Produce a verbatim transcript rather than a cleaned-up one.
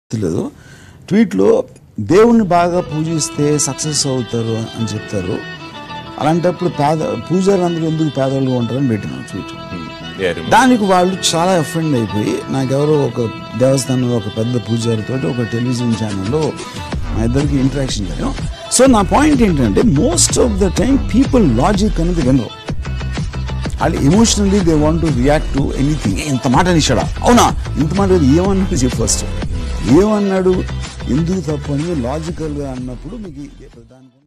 లేదు ట్వీట్లో దేవుణ్ణి బాగా పూజిస్తే సక్సెస్ అవుతారు అని చెప్తారు. అలాంటప్పుడు పేద పూజారులందరూ ఎందుకు పేదవాళ్ళుగా ఉంటారని పెట్టినాం ట్వీట్. దానికి వాళ్ళు చాలా అఫెండ్ అయిపోయి నాకెవరో ఒక దేవస్థానంలో ఒక పెద్ద పూజారితో ఒక టెలివిజన్ ఛానల్లో మా ఇద్దరికి ఇంటరాక్షన్ జరిగాం. సో నా పాయింట్ ఏంటంటే most of the time people logic అనేది వినరు. వాళ్ళు emotionally they want to react to anything. ఇంత మాట నిషాడా అవునా ఇంత మాట ఏమన్నాడు చెప్పు ఫస్ట్ ఏమన్నాడు ఎందుకు తప్పు అని లాజికల్గా అన్నప్పుడు మీకు దాని